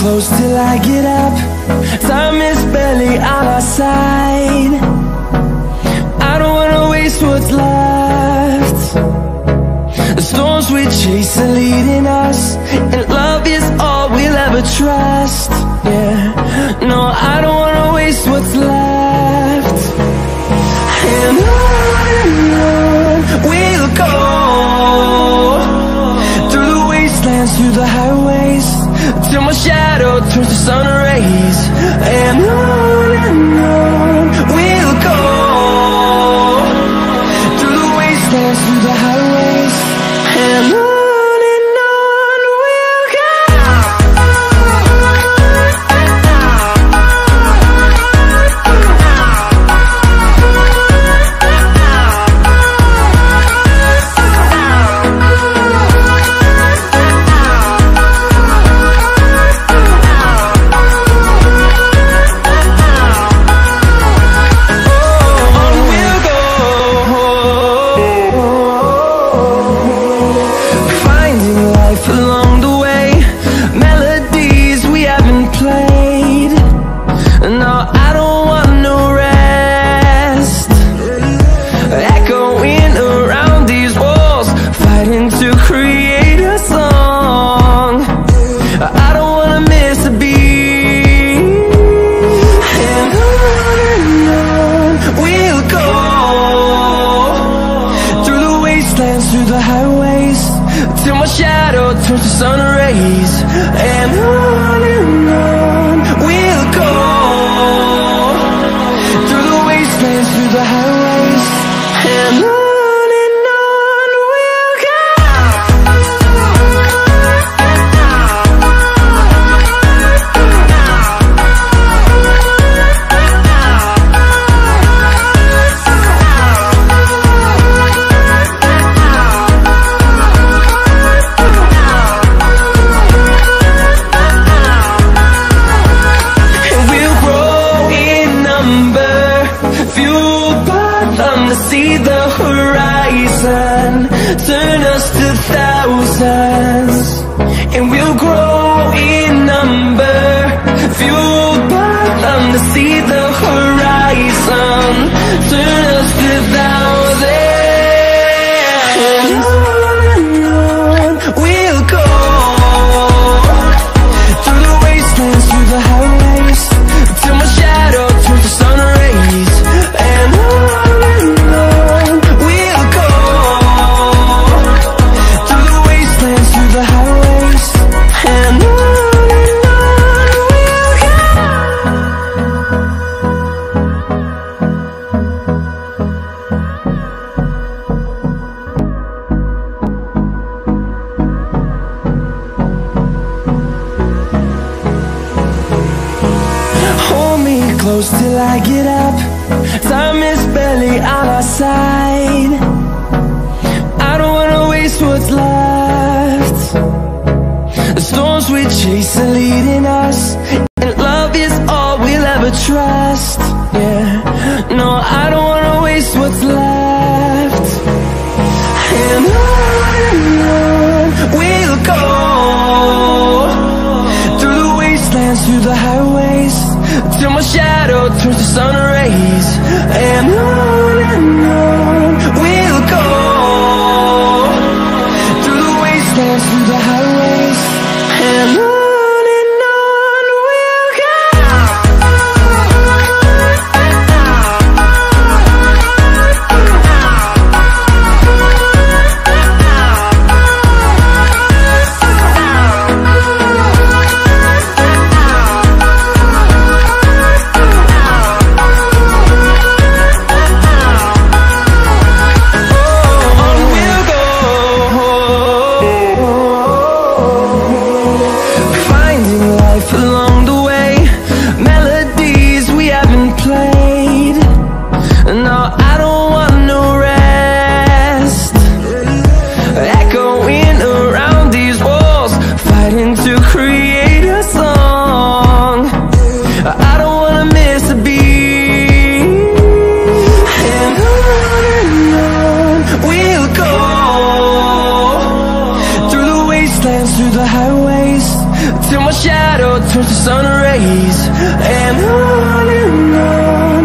close till I get up. Time is barely on our side. I don't wanna waste what's left. The storms we chase are leading us, and love is all we'll ever trust. Yeah, no, I don't wanna waste what's left. And on we'll go, through the wastelands, through the highways, till my shadow turns to sun rays. And on we'll go, through the wastelands, through the highways, and on we'll go. Through the highways, till my shadow turns to sun rays. And on we'll go, through the wastelands, through the highways, and on we'll go. See the horizon, turn us to thousands, and we'll grow in number, fueled by them. To see the horizon, turn us to thousands, and on we'll go, through the wastelands, through the highways, till my shadow turns to sun rays. And on close till I get up. Time is barely on our side. I don't wanna waste what's left. The storms we chase are leading us, and love is all we'll ever trust. Yeah, no, I don't wanna waste what's left. And on we'll go, through the wastelands, through the highways, till my shadow turns to sun rays. And on we'll go, through the wastelands, through the highways, and on we'll go. through the highways, till my shadow turns to sun rays. And on